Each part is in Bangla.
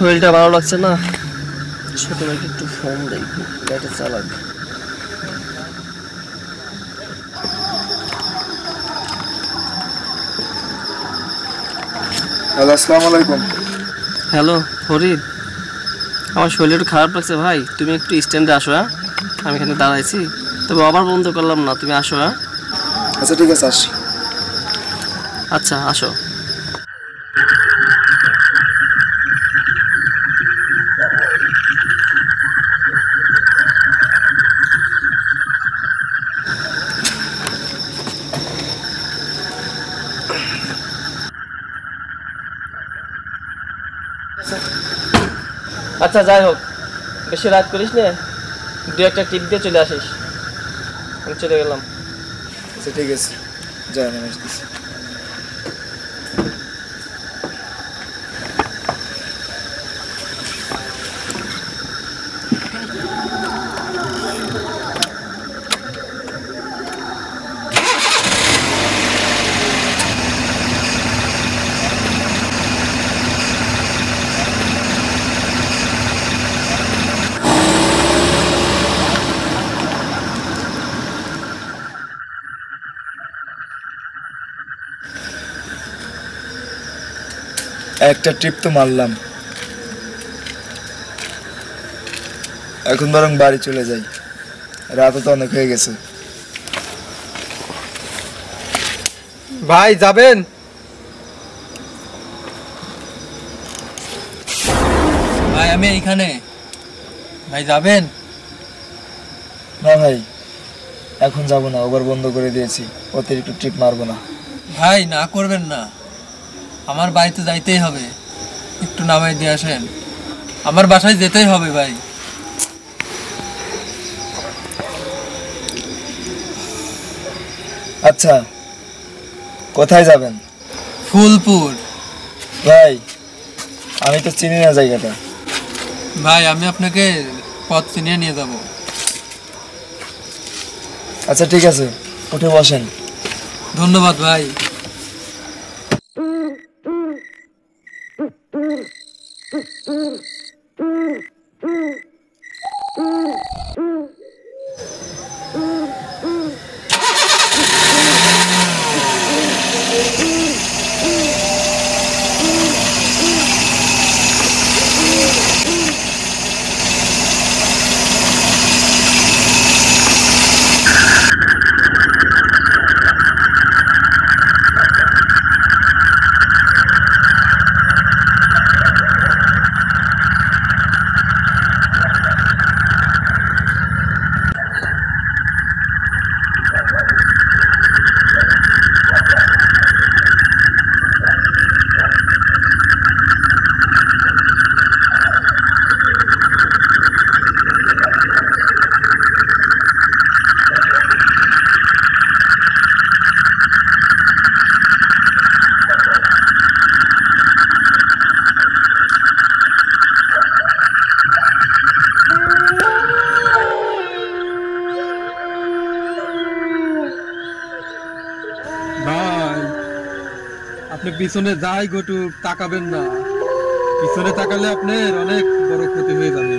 শরীরটা ভালো লাগছে না, ছোট ভাইকে একটু ফোন দেই, গাড়িটা চালাক। হ্যালো, আসসালামু আলাইকুম। হ্যালো ফরিদ, আমার শরীর একটু খারাপ লাগছে ভাই, তুমি একটু স্ট্যান্ডে আসো। হ্যাঁ, আমি এখানে দাঁড়াইছি, তবে আবার বন্ধ করলাম না, তুমি আসো। হ্যাঁ আচ্ছা ঠিক আছে, আসি। আচ্ছা আসো। আচ্ছা যাই হোক, বেশি রাত করিস না, দু একটা টিপ দিয়ে চলে আসিস। আমি চলে গেলাম। আচ্ছা ঠিক আছে, যাই আমি আসতেছি। একটা ট্রিপ তো মারলাম, এখন বরং বাড়ি চলে যাই, রাতও তো অনেক হয়ে গেছে। ভাই যাবেন? ভাই আমি এইখানে। ভাই যাবেন? না ভাই, এখন যাব না, ওভার বন্ধ করে দিয়েছি, অতিরিক্ত ট্রিপ মারবো না। ভাই না করবেন না, আমার বাড়িতে যাইতেই হবে, একটু নামাই দিয়ে আসেন, আমার বাসায় যেতেই হবে ভাই। আচ্ছা, কোথায় যাবেন? ফুলপুর। ভাই আমি তো চিনি না জায়গাটা। ভাই আমি আপনাকে পথ চিনিয়ে নিয়ে যাব। আচ্ছা ঠিক আছে, উঠে বসেন। ধন্যবাদ ভাই। আপনি পিছনে যাই গটু তাকাবেন না, পিছনে তাকালে আপনার অনেক বড় ক্ষতি হয়ে যাবে।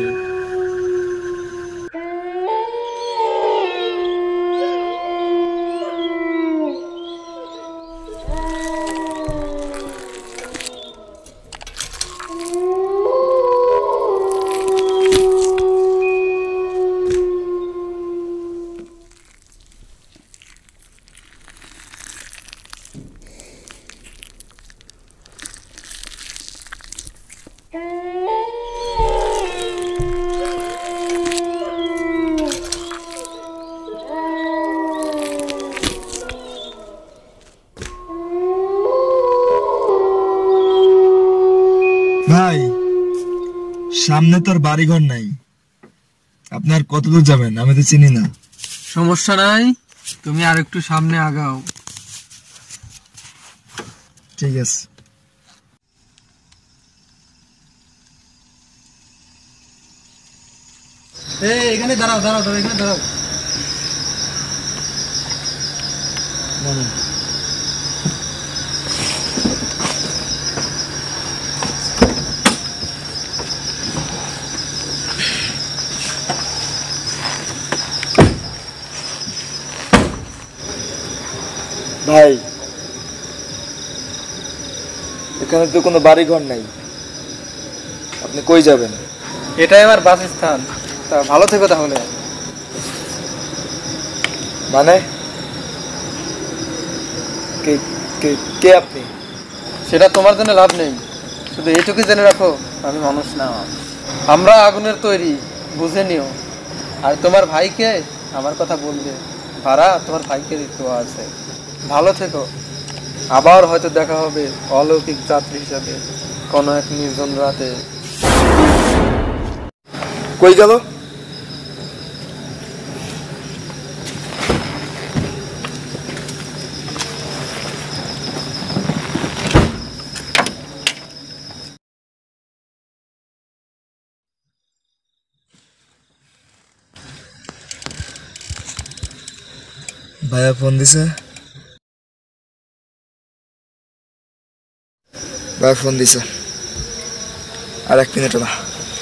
ভাই সামনে তোর বাড়িঘর নাই, আপনার কত দূর যাবেন? আমি তো চিনি না। সমস্যা নাই, তুমি আর একটু সামনে আগাও। ঠিক আছে। এখানে দাঁড়াও দাঁড়াও দাঁড়াও, এখানে দাঁড়াও। ভাই, এখানে তো কোনো বাড়ি ঘর নাই, আপনি কই যাবেন? এটাই আমার বাসস্থান। তা ভালো থেকো তাহলে। মানে কে কে কে আপনি? সেটা তোমার জন্য লাভ নেই, শুধু এইটুকু জেনে রাখো আমি মানুষ না। আমরা আগুনের তৈরি, বুঝে নিও। আর তোমার ভাইকে আমার কথা বলবে, ভাড়া তোমার ভাইকে দিতে আছে। ভালো থেকো, আবার হয়তো দেখা হবে অলৌকিক যাত্রী হিসাবে কোনো এক নির্জন রাতে। কই গেল? ভাইয়া ফোন দিছে? ভাইয়া ফোন দিছে, আর 1 মিনিটও না।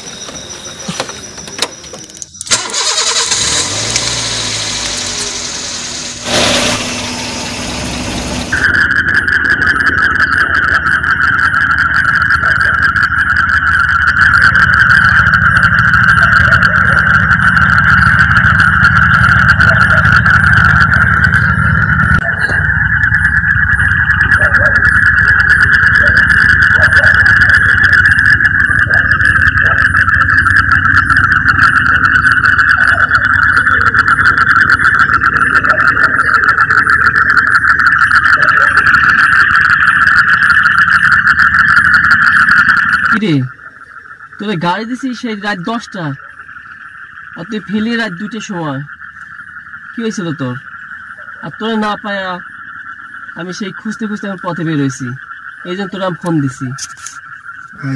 কিরে, তোরে গাড়ি দিছি সেই রাত 10টায়, আর তুই ফেলি রাত 2টার সময়। কি হয়েছিল তোর? আর তোরা না পায়া আমি সেই খুঁজতে খুঁজতে আমার পথে বের হয়েছি, এই জন্য তোরা আমি ফোন দিছি। ভাই,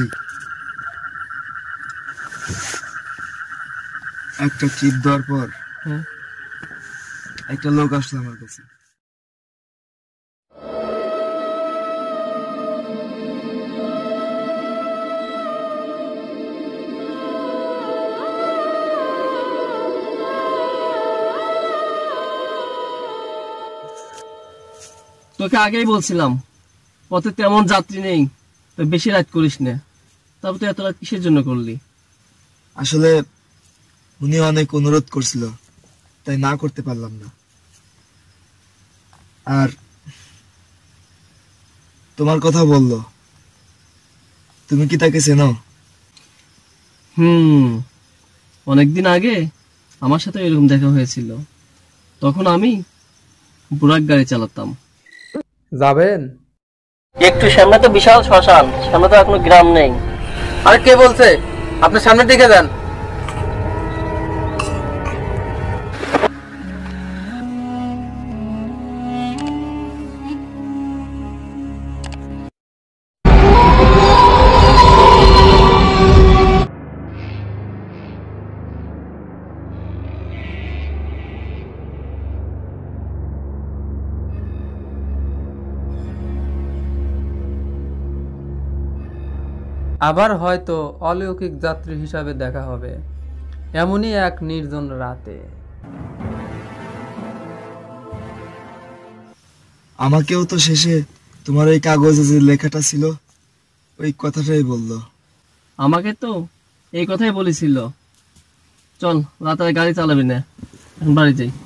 একটা চিপ দেওয়ার পর হ্যাঁ, একটা লোক আসলো আমার কাছে। তোকে আগেই বলছিলাম পথে তেমন যাত্রী নেই, তো বেশি রাত করিস না। তারপর তুই এত রাত কিসের জন্য করলি? আসলে উনি অনেক অনুরোধ করছিল, তাই না করতে পারলাম না। আর তোমার কথা বললো, তুমি কি তাকে চেনো? অনেকদিন আগে আমার সাথে এরকম দেখা হয়েছিল, তখন আমি বুরাক গাড়ি চালাতাম। যাবেন? একটু সামনে তো বিশাল শ্মশান, সামনে তো এখনো গ্রাম নেই। আরে কে বলছে? আপনি সামনের দিকে যান। আবার হয়তো অলৌকিক যাত্রী হিসাবে দেখা হবে এমনই এক নির্জন রাতে। আমাকেও তো শেষে তোমার ওই কাগজে যে লেখাটা ছিল ওই কথাটাই বললো। আমাকে তো এই কথাই বলেছিল। চল, রাতে গাড়ি চালাবি না, এখন বাড়ি যাই।